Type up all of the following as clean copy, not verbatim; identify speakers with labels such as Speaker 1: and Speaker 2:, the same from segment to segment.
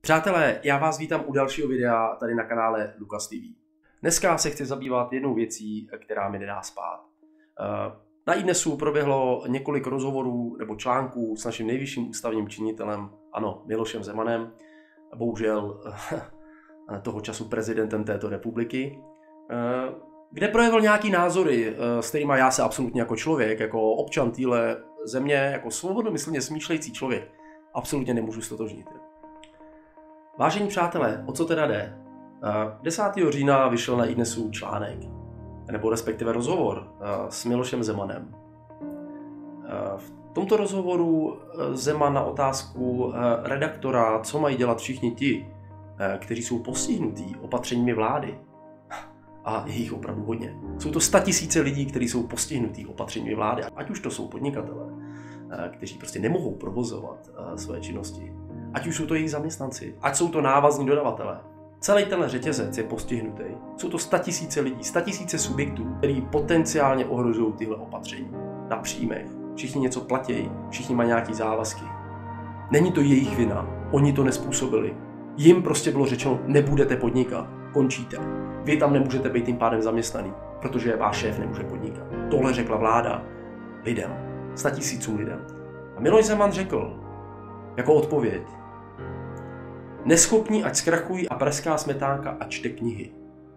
Speaker 1: Přátelé, já vás vítám u dalšího videa tady na kanále Lukas TV. Dneska se chci zabývat jednou věcí, která mi nedá spát. Na iDnesu proběhlo několik rozhovorů nebo článků s naším nejvyšším ústavním činitelem, ano, Milošem Zemanem, bohužel toho času prezidentem této republiky, kde projevil nějaký názory, s kterými já se absolutně jako člověk, jako občan téhle země, jako svobodomyslně smýšlející člověk, absolutně nemůžu ztotožnit. Vážení přátelé, o co teda jde? 10. října vyšel na iDnesu článek, nebo respektive rozhovor s Milošem Zemanem. V tomto rozhovoru Zeman na otázku redaktora, co mají dělat všichni ti, kteří jsou postihnutí opatřeními vlády, a je jich opravdu hodně. Jsou to 100 000 lidí, kteří jsou postihnutí opatřeními vlády, ať už to jsou podnikatelé, kteří prostě nemohou provozovat své činnosti, ať už jsou to jejich zaměstnanci, ať jsou to návazní dodavatelé. Celý tenhle řetězec je postihnutý. Jsou to 100 000 lidí, 100 000 subjektů, který potenciálně ohrožují tyhle opatření. Na příjmech, všichni něco platí, všichni mají nějaký závazky. Není to jejich vina, oni to nespůsobili. Jim prostě bylo řečeno, nebudete podnikat, končíte. Vy tam nemůžete být tím pádem zaměstnaný, protože váš šéf nemůže podnikat. Tohle řekla vláda lidem, 100 000 lidem. A Miloš Zeman řekl, jako odpověď: neschopní, ať zkrachují a prská smetánka a čte knihy.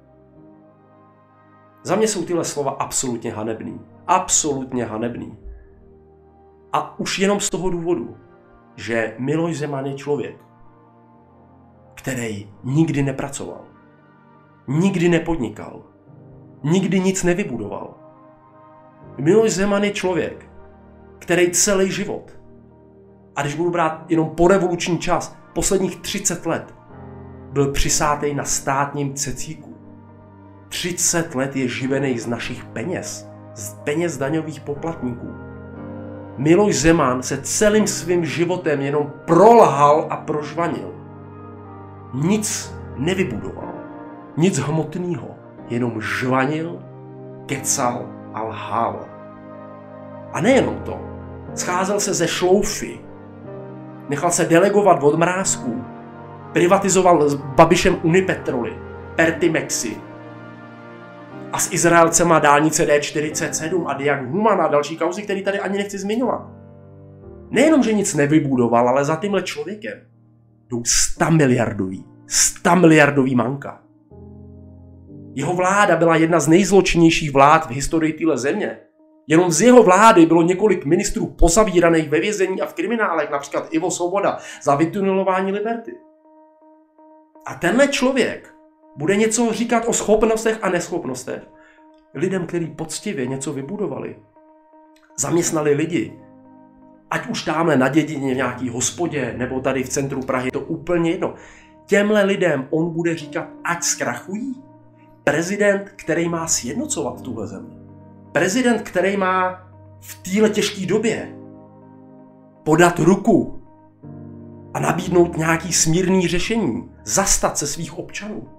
Speaker 1: Za mě jsou tyhle slova absolutně hanebný. Absolutně hanebný. A už jenom z toho důvodu, že Miloš Zeman je člověk, který nikdy nepracoval, nikdy nepodnikal, nikdy nic nevybudoval. Miloš Zeman je člověk, který celý život, a když budu brát jenom porevoluční čas, posledních 30 let, byl přisátej na státním cecíku. 30 let je živený z našich peněz, z peněz daňových poplatníků. Miloš Zeman se celým svým životem jenom prolhal a prožvanil. Nic nevybudoval, nic hmotného, jenom žvanil, kecal a lhal. A nejenom to, scházel se ze šloufy, nechal se delegovat od mrázků, privatizoval s Babišem Unipetroly, Pertimexy a s Izraelcema dálnice D47 a Diag Human a další kauzy, které tady ani nechci zmiňovat. Nejenom, že nic nevybudoval, ale za tímhle člověkem jdou 100 miliardový manka. Jeho vláda byla jedna z nejzločinnějších vlád v historii téhle země. Jenom z jeho vlády bylo několik ministrů pozavíraných ve vězení a v kriminálech, například Ivo Svoboda za vytunelování Liberty. A tenhle člověk bude něco říkat o schopnostech a neschopnostech lidem, kteří poctivě něco vybudovali. Zaměstnali lidi. Ať už tamhle na dědině v nějaký hospodě, nebo tady v centru Prahy, to úplně jedno. Těmhle lidem on bude říkat, ať zkrachují. Prezident, který má sjednocovat tuhle zemi. Prezident, který má v téhle těžké době podat ruku a nabídnout nějaký smírný řešení, zastat se svých občanů.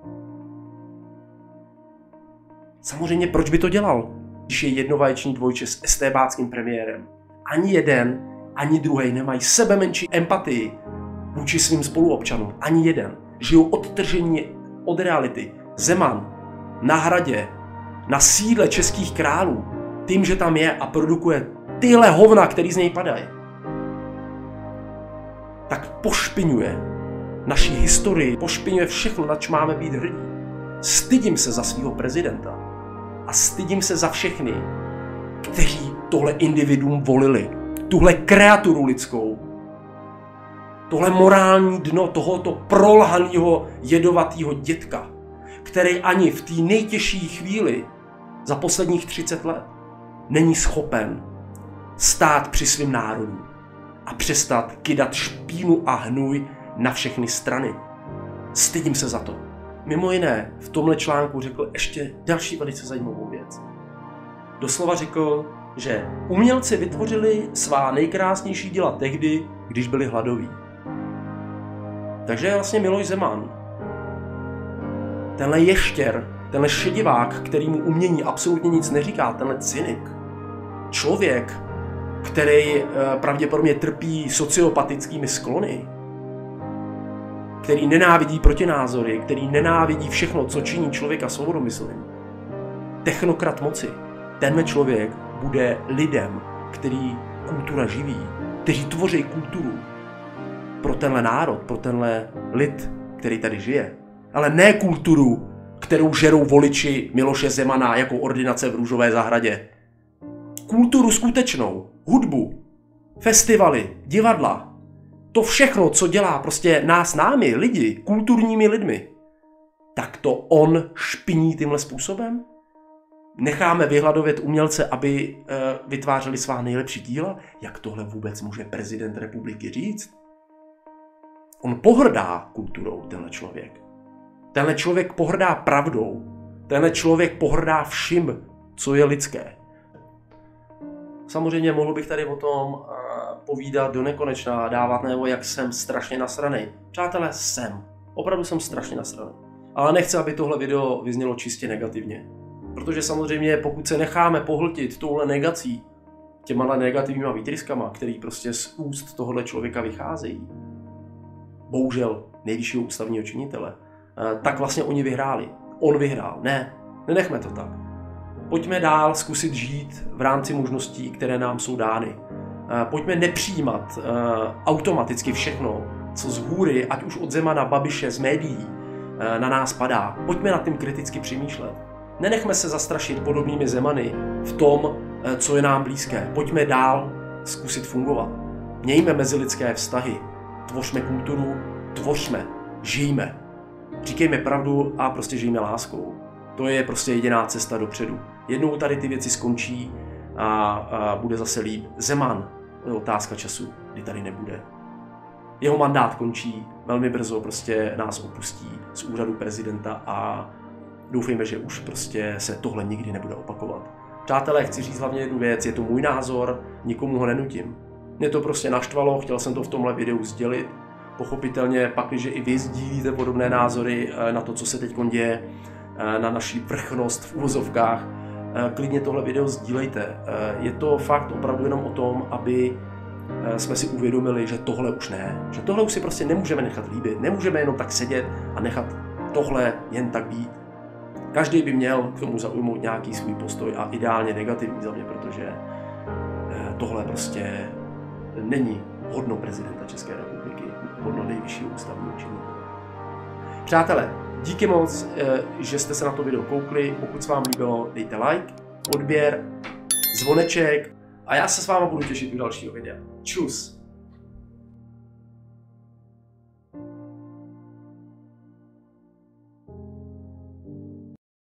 Speaker 1: Samozřejmě proč by to dělal, když je jednovaječný dvojče s estébáckým premiérem? Ani jeden, ani druhý nemají sebemenší empatii vůči svým spoluobčanům. Ani jeden. Žijou odtržení od reality. Zeman na Hradě, na sídle českých králů, tím, že tam je a produkuje tyhle hovna, který z něj padají, tak pošpiňuje naši historii, pošpiňuje všechno, na čo máme být hrdí. Stydím se za svého prezidenta a stydím se za všechny, kteří tohle individuum volili, tuhle kreaturu lidskou, tohle morální dno tohoto prolhaného jedovatého dětka, který ani v té nejtěžší chvíli za posledních 30 let není schopen stát při svým národu a přestat kydat špínu a hnůj na všechny strany. Stydím se za to. Mimo jiné v tomhle článku řekl ještě další velice zajímavou věc. Doslova řekl, že umělci vytvořili svá nejkrásnější díla tehdy, když byli hladoví. Takže vlastně Miloš Zeman, tenhle ještěr, tenhle šedivák, který mu umění absolutně nic neříká, tenhle cynik, člověk, který pravděpodobně trpí sociopatickými sklony, který nenávidí protinázory, který nenávidí všechno, co činí člověka svobodomyslným, technokrat moci, tenhle člověk bude lidem, který kultura živí, kteří tvoří kulturu pro tenhle národ, pro tenhle lid, který tady žije. Ale ne kulturu, kterou žerou voliči Miloše Zemana jako ordinace v Růžové zahradě. Kulturu skutečnou, hudbu, festivaly, divadla. To všechno, co dělá prostě námi, lidi, kulturními lidmi, tak to on špiní tímhle způsobem? Necháme vyhladovět umělce, aby vytvářeli svá nejlepší díla? Jak tohle vůbec může prezident republiky říct? On pohrdá kulturou, tenhle člověk. Tenhle člověk pohrdá pravdou. Tenhle člověk pohrdá vším, co je lidské. Samozřejmě mohl bych tady o tom povídat do nekonečna, dávat nebo jak jsem strašně nasranej. Přátelé, jsem. Opravdu jsem strašně nasranej. Ale nechci, aby tohle video vyznělo čistě negativně. Protože samozřejmě pokud se necháme pohltit touhle negací, těma negativníma výtryskama, který prostě z úst tohohle člověka vycházejí, bohužel nejvyššího ústavního činitele, tak vlastně oni vyhráli. On vyhrál. Ne, nenechme to tak. Pojďme dál zkusit žít v rámci možností, které nám jsou dány. Pojďme nepřijímat automaticky všechno, co z hůry, ať už od Zemana, Babiše, z médií, na nás padá. Pojďme nad tím kriticky přemýšlet. Nenechme se zastrašit podobnými Zemany v tom, co je nám blízké. Pojďme dál zkusit fungovat. Mějme mezilidské vztahy. Tvořme kulturu, tvořme, žijme. Říkejme pravdu a prostě žijme láskou. To je prostě jediná cesta dopředu. Jednou tady ty věci skončí a bude zase líp. Zeman, to je otázka času, kdy tady nebude. Jeho mandát končí, velmi brzo prostě nás opustí z úřadu prezidenta a doufejme, že už prostě se tohle nikdy nebude opakovat. Přátelé, chci říct hlavně jednu věc, je to můj názor, nikomu ho nenutím. Mě to prostě naštvalo, chtěl jsem to v tomhle videu sdělit. Pochopitelně pak, když i vy sdílíte podobné názory na to, co se teď děje, na naší vrchnost v uvozovkách, klidně tohle video sdílejte. Je to fakt opravdu jenom o tom, aby jsme si uvědomili, že tohle už ne. Že tohle už si prostě nemůžeme nechat líbit. Nemůžeme jenom tak sedět a nechat tohle jen tak být. Každý by měl k tomu zaujmout nějaký svůj postoj a ideálně negativní za mě, protože tohle prostě není hodno prezidenta České republiky, hodno nejvyššího ústavního činitele. Přátelé, díky moc, že jste se na to video koukli. Pokud se vám líbilo, dejte like, odběr, zvoneček a já se s váma budu těšit u dalšího videa. Čus!